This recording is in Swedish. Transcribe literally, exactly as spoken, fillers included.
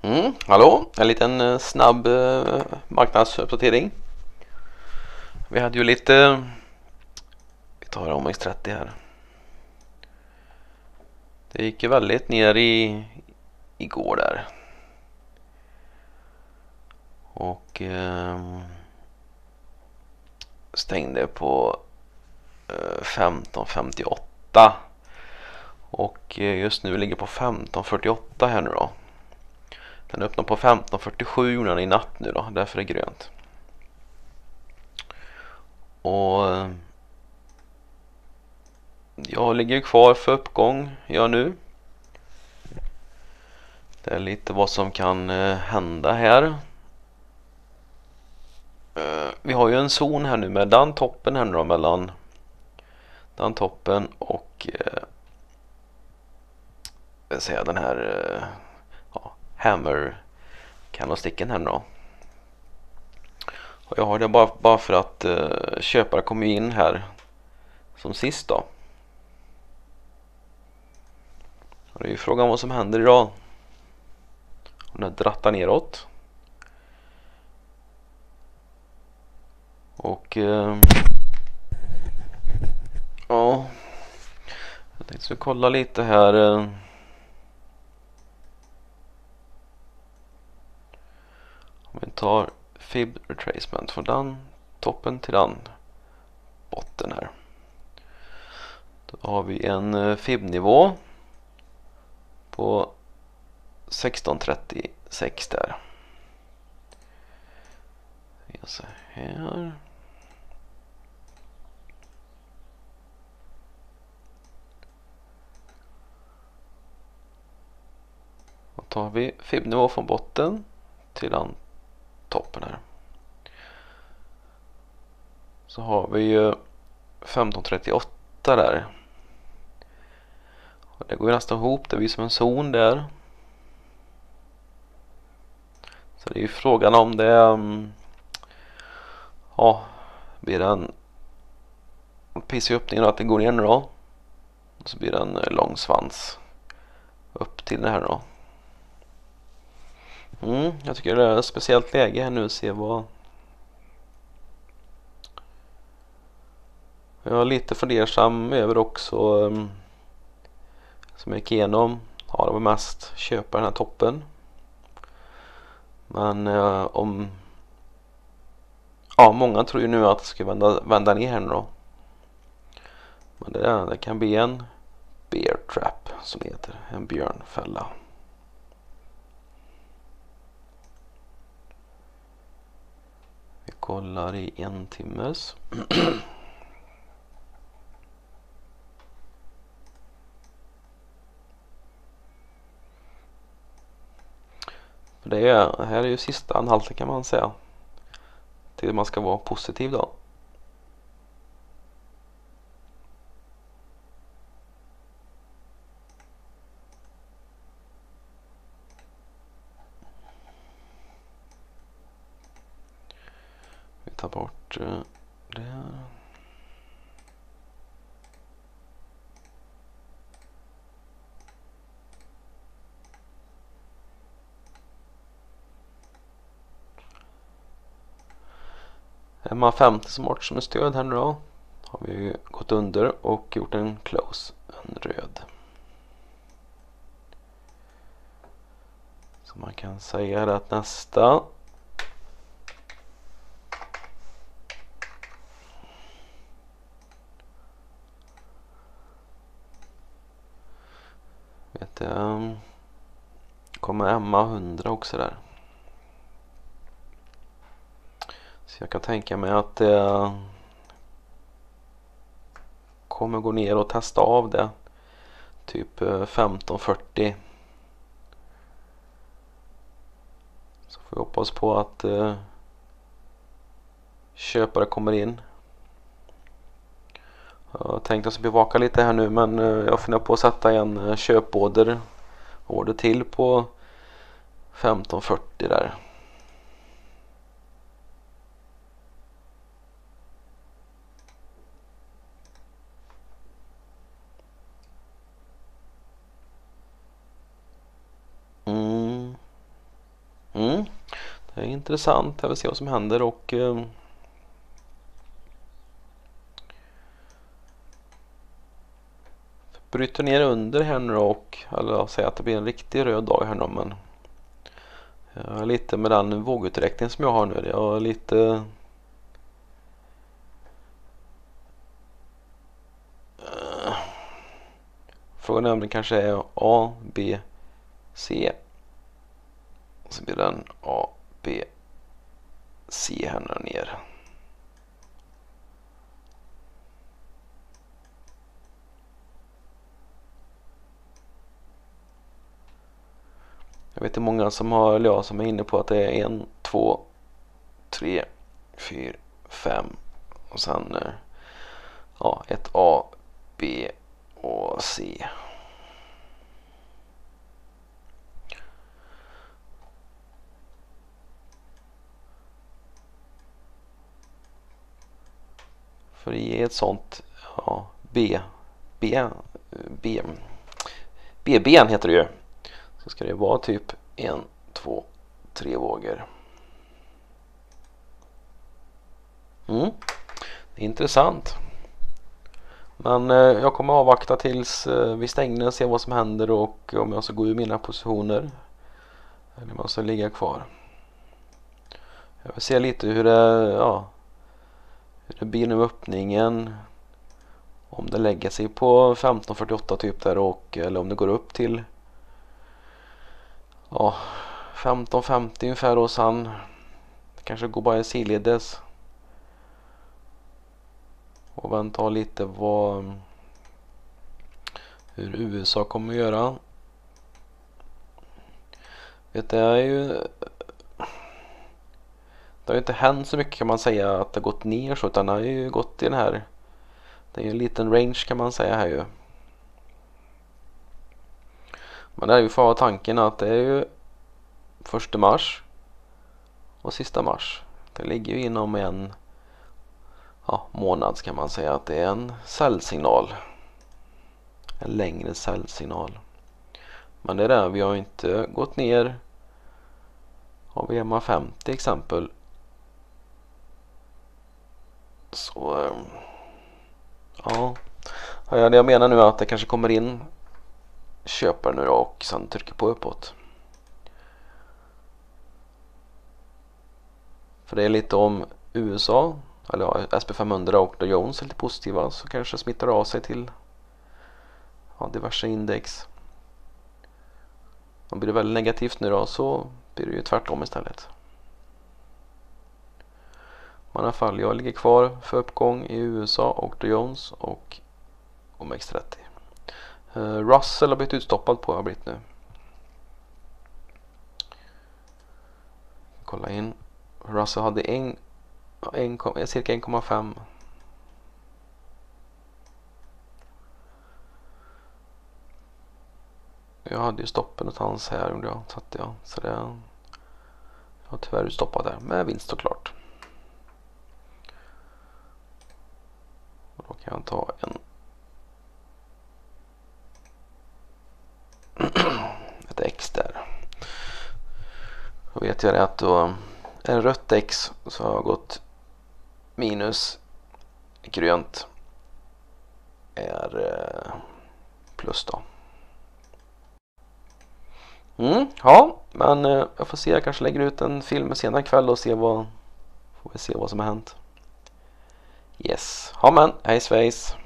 Mm, hallå, en liten eh, snabb eh, marknadsuppdatering. Vi hade ju lite, vi tar om X trettio här. Det gick ju väldigt ner i igår där. Och eh, stängde på eh, femton femtioåtta. Och eh, just nu ligger på femton fyrtioåtta här nu då. Den öppnar på femton fyrtiosju gjorde den i natt nu då, därför är det grönt. Och eh, jag ligger kvar för uppgång, jag nu. Det är lite vad som kan eh, hända här. Eh, vi har ju en zon här nu med den toppen här nu då, mellan den toppen och eh, jag säga, den här eh, ja, hammer candlesticken här nu då. Och jag har det bara, bara för att eh, köpare kommer in här som sist då. Och det är ju frågan vad som händer idag. Om den drattar neråt. Och eh, ja, jag tänkte så kolla lite här. Eh, om vi tar fib retracement från den toppen till den botten här. Då har vi en eh, fib-nivå på sexton trettiosex där. Jag ser här. Då tar vi fib-nivå från botten till den toppen här. Så har vi ju femton trettioåtta där. Och det går ju nästan ihop, det blir som en zon där. Så det är ju frågan om det um, ja, blir en pissig öppning och att det går ner nu då. Och så blir det en lång svans upp till det här då. Mm, jag tycker det är ett speciellt läge här nu, se vad. Jag är lite fundersam över också um, som jag gick igenom. Ja, det var mest köpa den här toppen. Men uh, om ja, många tror ju nu att det ska vända, vända ner här nu då. Men det, det kan bli en bear trap som det heter, en björnfälla. Vi kollar i en timmes. Det, är, det här är ju sista anhalten kan man säga. Till man ska vara positiv då. Vi tar bort uh, det. M A femtio som varit som är stöd här nu då. Har vi ju gått under och gjort en close, en röd. Så man kan säga att nästa vet jag, kommer M A hundra också där. Så jag kan tänka mig att det kommer gå ner och testa av det. Typ femton fyrtio. Så får vi hoppas på att uh, köpare kommer in. Jag tänkte att bevaka lite här nu, men uh, jag funderar på att sätta en uh, köporder order till på femton fyrtio där. Mm. Mm. Det är intressant. Jag vill se vad som händer och eh, bryter ner under här nu och eller säga att det blir en riktig röd dag här nu, men jag är lite med den våguträckning som jag har nu. Jag är lite uh, frågan är om det kanske är A, B, C. Och så blir den A, B, C här nu ner. Jag vet inte många som har, eller jag som är inne på att det är en, två, tre, fyra, fem och sen ja, ett A, B och C. För i ett sånt ja, B, B, B, B-ben heter det ju. Så ska det vara typ en, två, tre vågor. Mm. Det är intressant. Men eh, jag kommer avvakta tills eh, vi stänger och se vad som händer och om jag ska gå ur mina positioner. Eller om jag ska ligga kvar. Jag vill se lite hur det, ja, hur det blir nu öppningen. Om det lägger sig på femton fyrtioåtta typ där och eller om det går upp till ja, femton femtio ungefär och sen kanske går bara i sidledes. Och vänta lite vad hur U S A kommer att göra. Vet det är ju det har ju inte hänt så mycket kan man säga att det gått ner så utan det har ju gått i den här det är ju en liten range kan man säga här ju. Men det är ju för tanken att det är ju första mars och sista mars. Det ligger ju inom en ja, månad kan man säga att det är en säljsignal. En längre säljsignal. Men det är där vi har inte gått ner. Har vi M A femtio exempel. Så ja. Ja, det jag menar nu är att det kanske kommer in köpare nu då och sen trycker på uppåt. För det är lite om U S A eller ja, S P femhundra och Dow Jones är lite positiva så kanske smittar av sig till ja, diverse index. Om blir det väldigt negativt nu då så blir det ju tvärtom istället. Men i alla fall, jag ligger kvar för uppgång i U S A och Dow Jones och O M X trettio. Uh, Russell har blivit utstoppad på har blivit nu. Kolla in. Russell hade en, en, cirka en komma fem. Jag hade ju stoppen åt hans här gjorde jag. Så, att jag, så det jag har tyvärr utstoppat där med vinst såklart. Och då kan jag ta en ett X där. Då vet jag det att då en rött X så har jag gått minus, grönt är plus då. Mm, ja, men jag får se, jag kanske lägger ut en film senare kväll och se vad får vi se vad som har hänt. Yes, ja men, hej svejs.